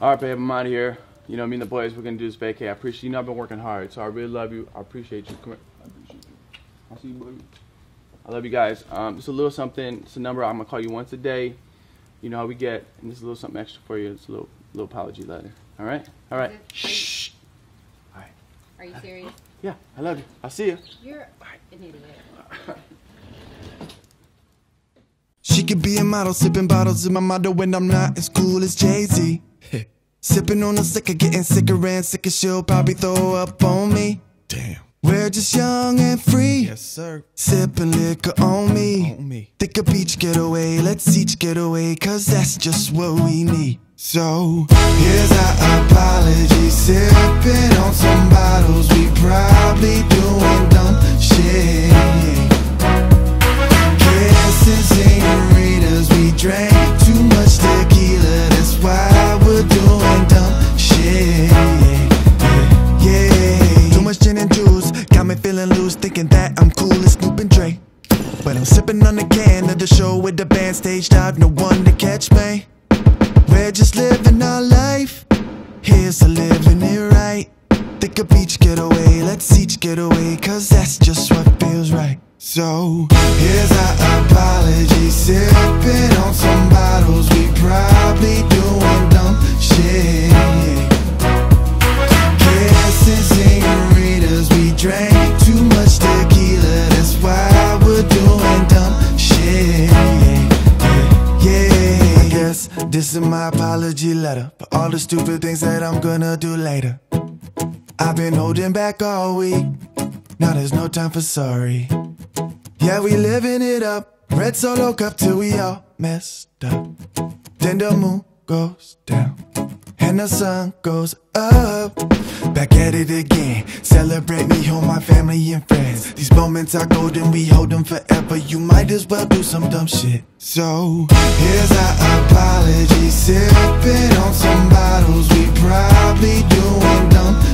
Alright, babe, I'm out of here. You know, me and the boys, we're gonna do this vacay. I appreciate you. Know I've been working hard, so I really love you. I appreciate you. Come here. I appreciate you. I'll see you, baby. I love you guys. Just a little something. It's a number I'm gonna call you once a day. You know how we get, and just a little something extra for you. It's a little apology letter. All right? All right. Shh. All right. Are you serious? Yeah, I love you. I'll see you. You're an idiot. She could be a model, sipping bottles in my motto when I'm not as cool as Jay-Z. Sipping on the liquor, getting sicker and sicker, she'll probably throw up on me. Damn. We're just young and free. Yes, sir. Sipping liquor on me. Think a beach getaway, let's each get away, cause that's just what we need. So, here's our apology. Sipping on some bottles, we probably doing dumb shit. Kissing senoritas, we drank too much tequila, that's why we're doing dumb shit. Yeah. Too much gin and juice, got me feeling loose, thinking that I'm cool as Snoop and Dre. But I'm sipping on the can of the show with the band staged out, no one to catch me. We're just living our life, here's to living it right. Think a beach getaway, let's each get away, cause that's just what feels right. So, here's our apology. Sipping on some bottles, we probably doing dumb shit. Kissing senoritas, we drank too much tequila, that's why we're doing dumb shit. Yeah, I guess this is my apology letter for all the stupid things that I'm gonna do later. I've been holding back all week, now there's no time for sorry. Yeah, we living it up, red Solo cup till we all messed up. Then the moon goes down and the sun goes up. Back at it again, celebrate me, hold my family and friends. These moments are golden, we hold them forever. You might as well do some dumb shit. So, here's our apology. Sipping on some bottles, we probably doing dumb